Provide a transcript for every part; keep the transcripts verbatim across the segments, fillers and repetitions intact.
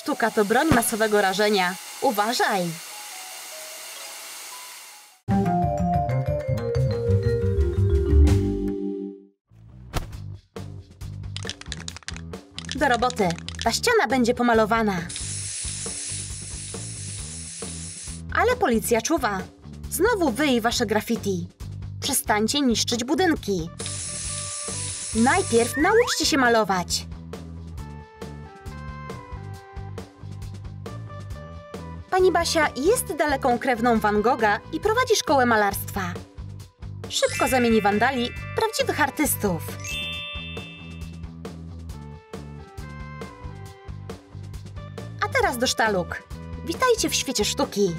Sztuka to broń masowego rażenia. Uważaj! Do roboty. Ta ściana będzie pomalowana. Ale policja czuwa. Znowu wy i wasze graffiti. Przestańcie niszczyć budynki. Najpierw nauczcie się malować. Pani Basia jest daleką krewną Van Gogha i prowadzi szkołę malarstwa. Szybko zamieni wandali w prawdziwych artystów. A teraz do sztaluk. Witajcie w świecie sztuki.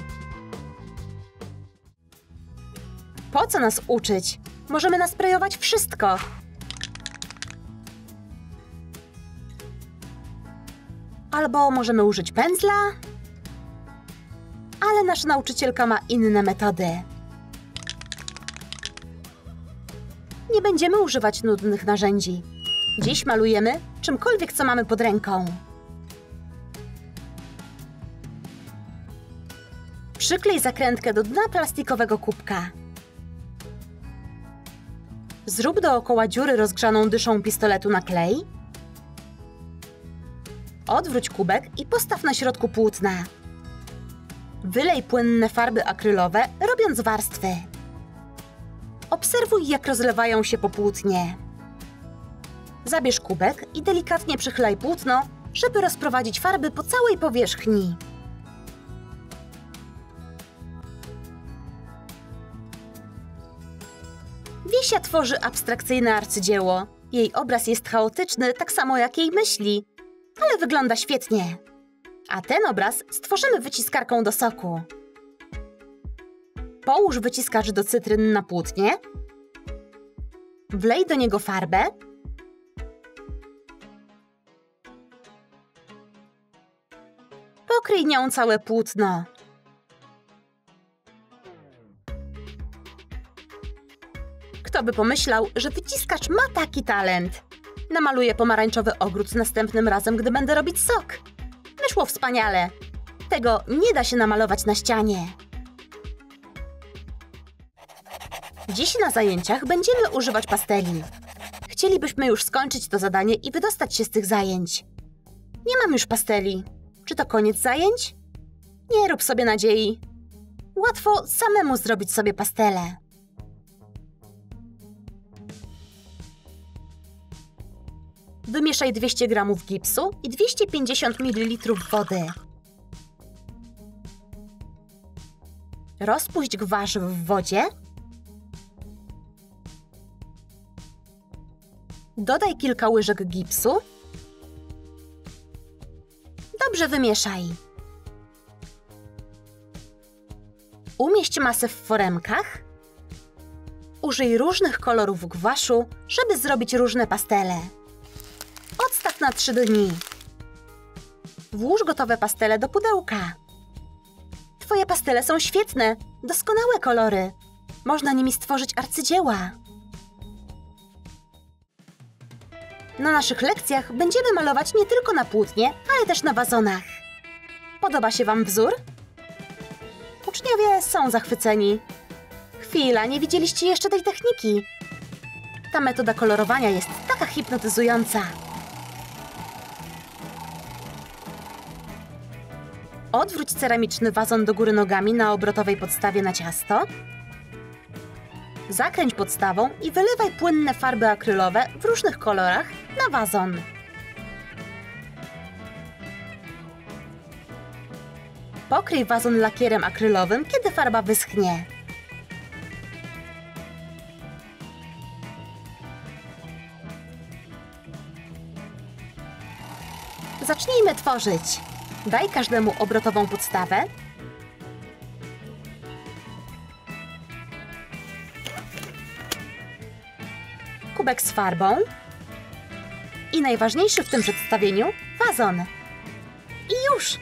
Po co nas uczyć? Możemy nasprejować wszystko. Albo możemy użyć pędzla. Ale nasza nauczycielka ma inne metody. Nie będziemy używać nudnych narzędzi. Dziś malujemy czymkolwiek, co mamy pod ręką. Przyklej zakrętkę do dna plastikowego kubka. Zrób dookoła dziury rozgrzaną dyszą pistoletu na klej. Odwróć kubek i postaw na środku płótna. Wylej płynne farby akrylowe, robiąc warstwy. Obserwuj, jak rozlewają się po płótnie. Zabierz kubek i delikatnie przychylaj płótno, żeby rozprowadzić farby po całej powierzchni. Wiesia tworzy abstrakcyjne arcydzieło. Jej obraz jest chaotyczny, tak samo jak jej myśli, ale wygląda świetnie. A ten obraz stworzymy wyciskarką do soku. Połóż wyciskacz do cytryn na płótnie. Wlej do niego farbę. Pokryj nią całe płótno. Kto by pomyślał, że wyciskacz ma taki talent? Namaluję pomarańczowy ogród następnym razem, gdy będę robić sok. Wyszło wspaniale. Tego nie da się namalować na ścianie. Dziś na zajęciach będziemy używać pasteli. Chcielibyśmy już skończyć to zadanie i wydostać się z tych zajęć. Nie mam już pasteli. Czy to koniec zajęć? Nie rób sobie nadziei. Łatwo samemu zrobić sobie pastele. Wymieszaj dwieście gramów gipsu i dwieście pięćdziesiąt mililitrów wody. Rozpuść gwasz w wodzie. Dodaj kilka łyżek gipsu. Dobrze wymieszaj. Umieść masę w foremkach. Użyj różnych kolorów gwaszu, żeby zrobić różne pastele. Odstaw na trzy dni. Włóż gotowe pastele do pudełka. Twoje pastele są świetne, doskonałe kolory. Można nimi stworzyć arcydzieła. Na naszych lekcjach będziemy malować nie tylko na płótnie, ale też na wazonach. Podoba się wam wzór? Uczniowie są zachwyceni. Chwila, nie widzieliście jeszcze tej techniki. Ta metoda kolorowania jest taka hipnotyzująca. Odwróć ceramiczny wazon do góry nogami na obrotowej podstawie na ciasto. Zakręć podstawą i wylewaj płynne farby akrylowe w różnych kolorach na wazon. Pokryj wazon lakierem akrylowym, kiedy farba wyschnie. Zacznijmy tworzyć. Daj każdemu obrotową podstawę. Kubek z farbą. I najważniejszy w tym przedstawieniu – wazon. I już!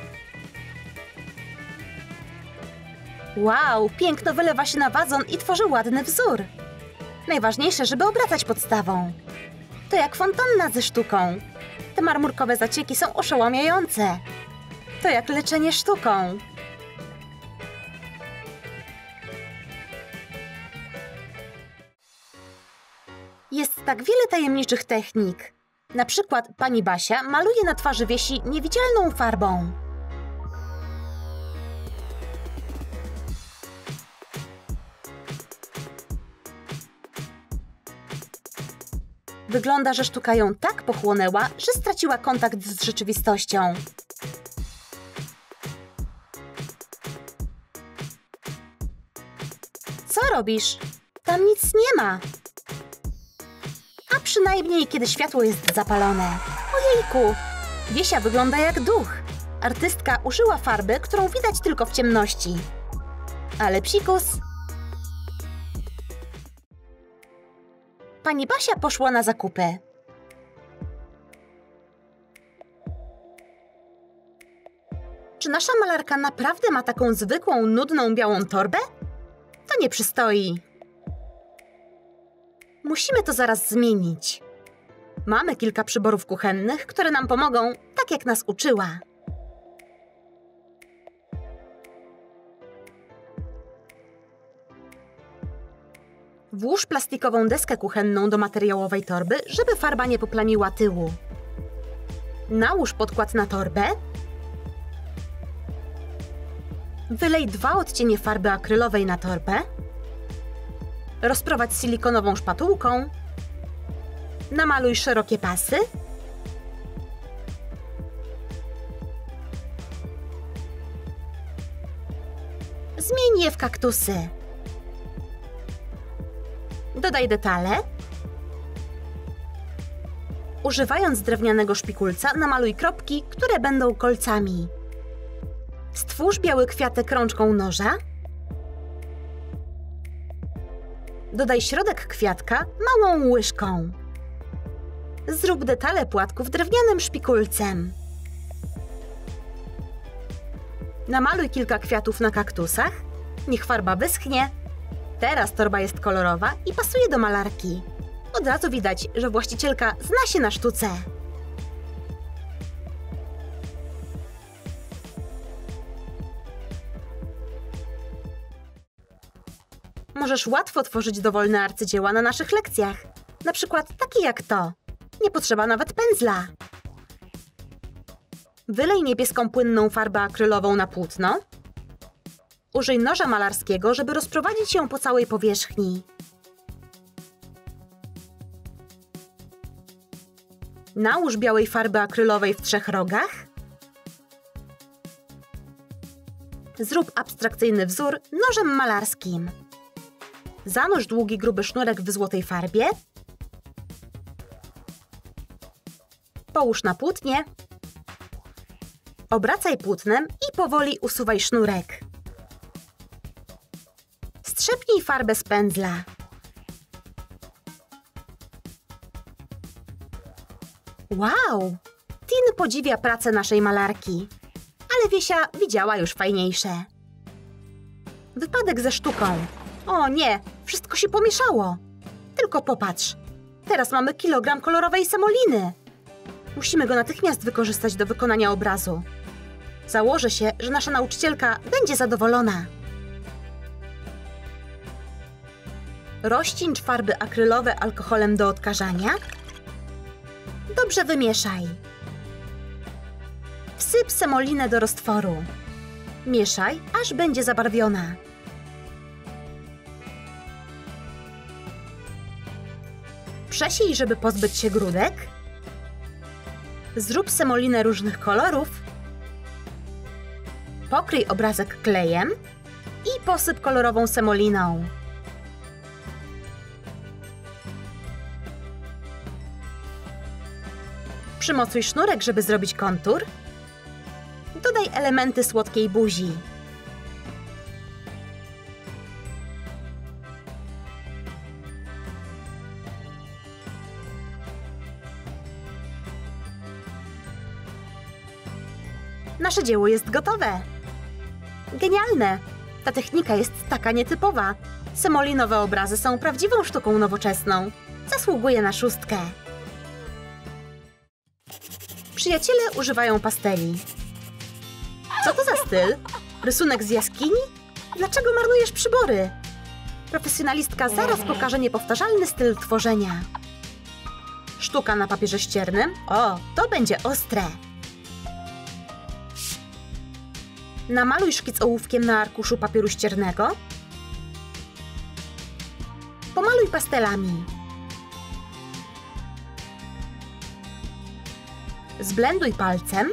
Wow, piękno wylewa się na wazon i tworzy ładny wzór. Najważniejsze, żeby obracać podstawą. To jak fontanna ze sztuką. Te marmurkowe zacieki są oszałamiające. To jak leczenie sztuką. Jest tak wiele tajemniczych technik. Na przykład pani Basia maluje na twarzy Wiesi niewidzialną farbą. Wygląda, że sztuka ją tak pochłonęła, że straciła kontakt z rzeczywistością. Co robisz? Tam nic nie ma. A przynajmniej, kiedy światło jest zapalone. Ojejku! Wiesia wygląda jak duch. Artystka użyła farby, którą widać tylko w ciemności. Ale psikus... Pani Basia poszła na zakupy. Czy nasza malarka naprawdę ma taką zwykłą, nudną, białą torbę? To nie przystoi. Musimy to zaraz zmienić. Mamy kilka przyborów kuchennych, które nam pomogą, tak jak nas uczyła. Włóż plastikową deskę kuchenną do materiałowej torby, żeby farba nie poplamiła tyłu. Nałóż podkład na torbę. Wylej dwa odcienie farby akrylowej na torbę. Rozprowadź silikonową szpatułką. Namaluj szerokie pasy. Zmień je w kaktusy. Dodaj detale. Używając drewnianego szpikulca namaluj kropki, które będą kolcami. Stwórz biały kwiatek rączką noża. Dodaj środek kwiatka małą łyżką. Zrób detale płatków drewnianym szpikulcem. Namaluj kilka kwiatów na kaktusach. Niech farba wyschnie. Teraz torba jest kolorowa i pasuje do malarki. Od razu widać, że właścicielka zna się na sztuce. Możesz łatwo tworzyć dowolne arcydzieła na naszych lekcjach. Na przykład takie jak to. Nie potrzeba nawet pędzla. Wylej niebieską płynną farbę akrylową na płótno. Użyj noża malarskiego, żeby rozprowadzić ją po całej powierzchni. Nałóż białej farby akrylowej w trzech rogach. Zrób abstrakcyjny wzór nożem malarskim. Zanurz długi, gruby sznurek w złotej farbie. Połóż na płótnie. Obracaj płótnem i powoli usuwaj sznurek. Strzepnij farbę z pędzla. Wow! Tin podziwia pracę naszej malarki. Ale Wiesia widziała już fajniejsze. Wypadek ze sztuką. O nie, wszystko się pomieszało. Tylko popatrz. Teraz mamy kilogram kolorowej semoliny. Musimy go natychmiast wykorzystać do wykonania obrazu. Założę się, że nasza nauczycielka będzie zadowolona. Rozcieńcz farby akrylowe alkoholem do odkażania. Dobrze wymieszaj. Wsyp semolinę do roztworu. Mieszaj, aż będzie zabarwiona. Przesiej, żeby pozbyć się grudek. Zrób semolinę różnych kolorów. Pokryj obrazek klejem i posyp kolorową semoliną. Przymocuj sznurek, żeby zrobić kontur. Dodaj elementy słodkiej buzi. Nasze dzieło jest gotowe. Genialne! Ta technika jest taka nietypowa. Semolinowe obrazy są prawdziwą sztuką nowoczesną. Zasługuje na szóstkę. Przyjaciele używają pasteli. Co to za styl? Rysunek z jaskini? Dlaczego marnujesz przybory? Profesjonalistka zaraz pokaże niepowtarzalny styl tworzenia. Sztuka na papierze ściernym? O, to będzie ostre. Namaluj szkic ołówkiem na arkuszu papieru ściernego. Pomaluj pastelami. Zblenduj palcem.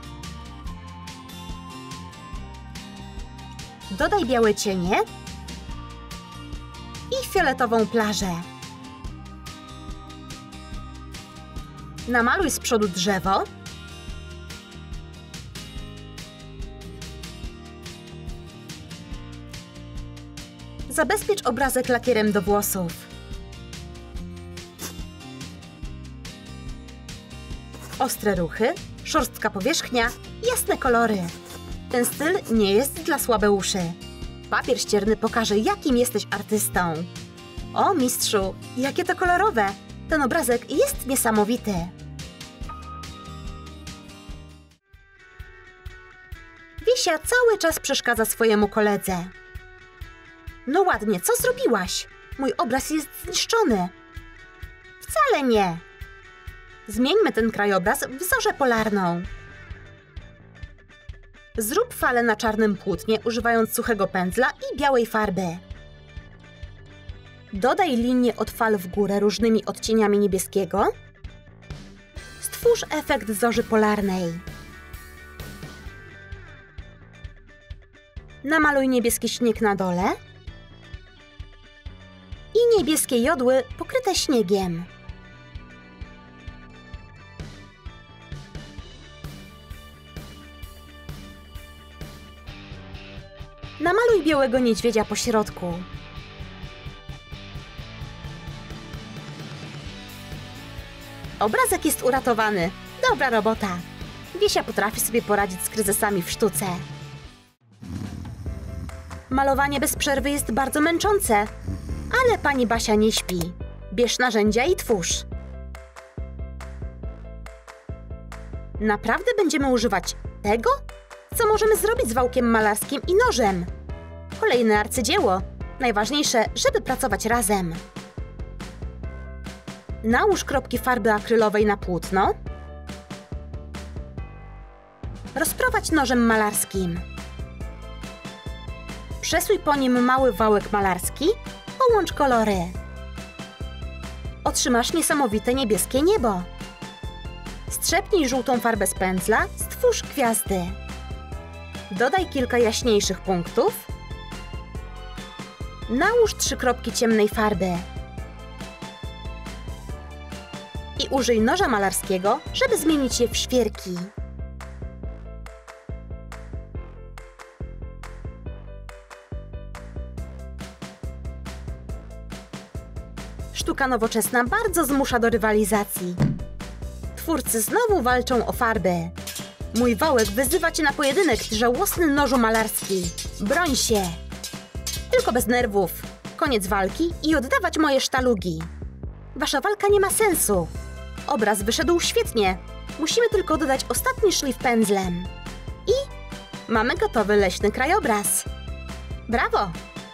Dodaj białe cienie i fioletową plażę. Namaluj z przodu drzewo. Zabezpiecz obrazek lakierem do włosów. Ostre ruchy, szorstka powierzchnia, jasne kolory. Ten styl nie jest dla słabeuszy. Papier ścierny pokaże, jakim jesteś artystą. O, mistrzu, jakie to kolorowe! Ten obrazek jest niesamowity. Wisia cały czas przeszkadza swojemu koledze. No ładnie, co zrobiłaś? Mój obraz jest zniszczony. Wcale nie. Zmieńmy ten krajobraz w zorzę polarną. Zrób falę na czarnym płótnie, używając suchego pędzla i białej farby. Dodaj linię od fal w górę różnymi odcieniami niebieskiego. Stwórz efekt zorzy polarnej. Namaluj niebieski śnieg na dole i niebieskie jodły pokryte śniegiem. Namaluj białego niedźwiedzia po środku. Obrazek jest uratowany. Dobra robota. Wisia potrafi sobie poradzić z kryzysami w sztuce. Malowanie bez przerwy jest bardzo męczące, ale pani Basia nie śpi. Bierz narzędzia i twórz. Naprawdę będziemy używać tego? Co możemy zrobić z wałkiem malarskim i nożem? Kolejne arcydzieło. Najważniejsze, żeby pracować razem. Nałóż kropki farby akrylowej na płótno. Rozprowadź nożem malarskim. Przesuj po nim mały wałek malarski. Połącz kolory. Otrzymasz niesamowite niebieskie niebo. Strzepnij żółtą farbę z pędzla. Stwórz gwiazdy. Dodaj kilka jaśniejszych punktów. Nałóż trzy kropki ciemnej farby. I użyj noża malarskiego, żeby zmienić je w świerki. Sztuka nowoczesna bardzo zmusza do rywalizacji. Twórcy znowu walczą o farby. Mój wałek wyzywa cię na pojedynek, ty żałosny nożu malarski. Broń się! Tylko bez nerwów. Koniec walki i oddawać moje sztalugi. Wasza walka nie ma sensu. Obraz wyszedł świetnie. Musimy tylko dodać ostatni szlif pędzlem. I mamy gotowy leśny krajobraz. Brawo!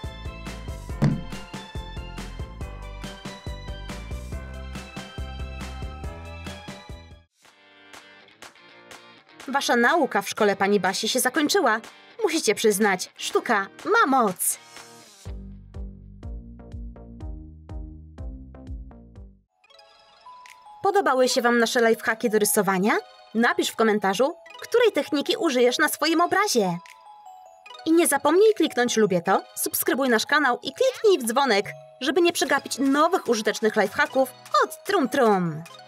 Wasza nauka w szkole pani Basi się zakończyła. Musicie przyznać, sztuka ma moc. Podobały się wam nasze lifehacki do rysowania? Napisz w komentarzu, której techniki użyjesz na swoim obrazie. I nie zapomnij kliknąć lubię to, subskrybuj nasz kanał i kliknij w dzwonek, żeby nie przegapić nowych użytecznych lifehacków od Trum Trum.